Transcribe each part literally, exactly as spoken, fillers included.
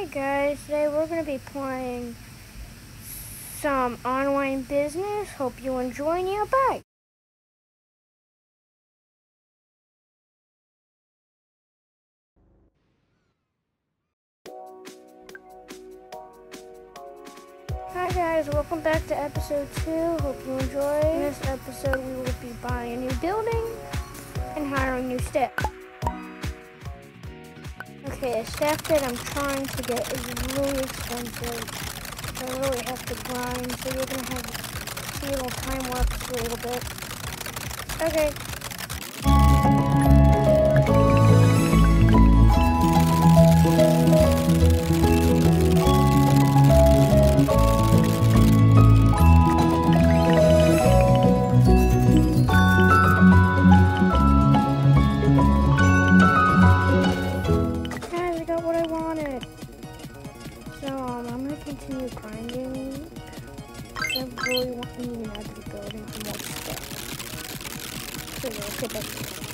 Hey guys, today we're going to be playing some online business. Hope you enjoy and yeah, bye. Hi guys, welcome back to episode two. Hope you enjoy. In this episode we will be buying a new building and hiring new staff. Okay, the staff that I'm trying to get is really expensive. I really have to grind, so you're gonna have to see a little time lapse a little bit. Okay. Guys, I got what I wanted. So um, I'm gonna continue grinding. I really want me to add to the building for more stuff. So yeah, okay, that's it.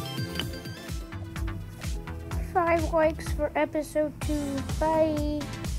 Five likes for episode two. Bye.